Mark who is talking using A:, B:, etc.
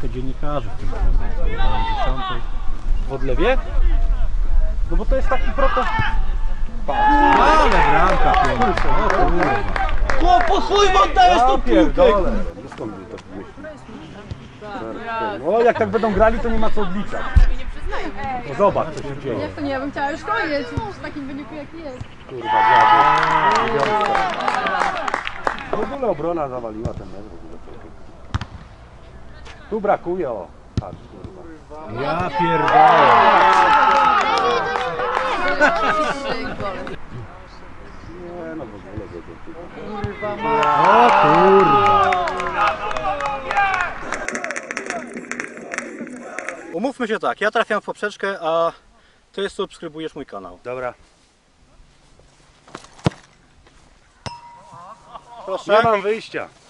A: trochę dziennikarzy w tym programie.
B: W Odlewie? No bo to jest taki protest.
A: Ale bramka piękna. O kurwa.
B: Po swój oddajesz tą piłkę!
C: No skąd by to myśli?
B: O, jak tak będą grali, to nie ma co odliczać. No zobacz, co się dzieje.
D: Jak to nie, ja bym chciała już koniec w takim wyniku jaki jest.
C: Kurwa, dziady. W ogóle obrona zawaliła ten mecz w ogóle. Tu brakuje, o. Patrz, kurwa.
A: Ja pierdolę.
C: Nie no, w ogóle go
A: O kurwa.
B: Umówmy się tak, ja trafiam w poprzeczkę, a ty subskrybujesz mój kanał.
C: Dobra.
B: Proszę.
C: Nie mam wyjścia.